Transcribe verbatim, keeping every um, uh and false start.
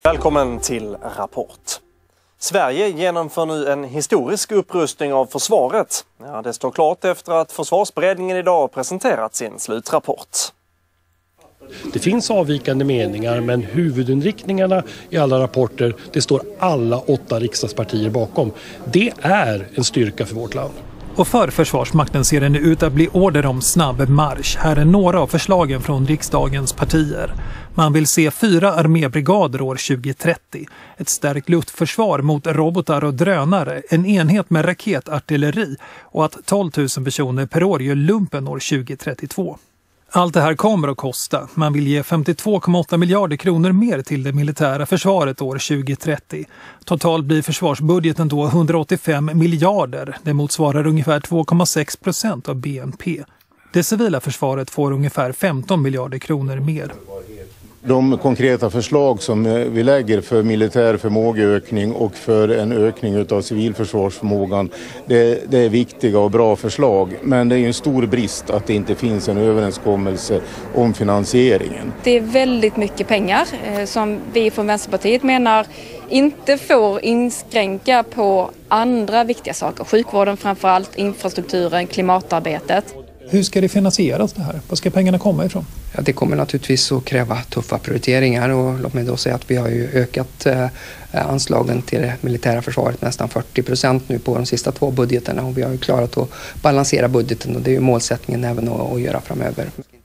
Välkommen till Rapport. Sverige genomför nu en historisk upprustning av försvaret. Ja, det står klart efter att Försvarsberedningen idag presenterat sin slutrapport. Det finns avvikande meningar, men huvudinriktningarna i alla rapporter, det står alla åtta riksdagspartier bakom. Det är en styrka för vårt land. Och för Försvarsmakten ser det nu ut att bli order om snabb marsch. Här är några av förslagen från riksdagens partier. Man vill se fyra armébrigader år tjugo trettio, ett stärkt luftförsvar mot robotar och drönare, en enhet med raketartilleri och att tolv tusen personer per år gör lumpen år tjugo trettiotvå. Allt det här kommer att kosta. Man vill ge femtiotvå komma åtta miljarder kronor mer till det militära försvaret år tjugo trettio. Totalt blir försvarsbudgeten då hundraåttiofem miljarder. Det motsvarar ungefär två komma sex procent av B N P. Det civila försvaret får ungefär femton miljarder kronor mer. De konkreta förslag som vi lägger för militär förmågeökning och för en ökning av civilförsvarsförmågan, det, det är viktiga och bra förslag. Men det är ju en stor brist att det inte finns en överenskommelse om finansieringen. Det är väldigt mycket pengar eh, som vi från Vänsterpartiet menar inte får inskränka på andra viktiga saker. Sjukvården framförallt, infrastrukturen, klimatarbetet. Hur ska det finansieras det här? Var ska pengarna komma ifrån? Ja, det kommer naturligtvis att kräva tuffa prioriteringar, och låt mig då säga att vi har ju ökat eh, anslagen till det militära försvaret nästan fyrtio procent nu på de sista två budgeterna, och vi har ju klarat att balansera budgeten, och det är ju målsättningen även att, att göra framöver.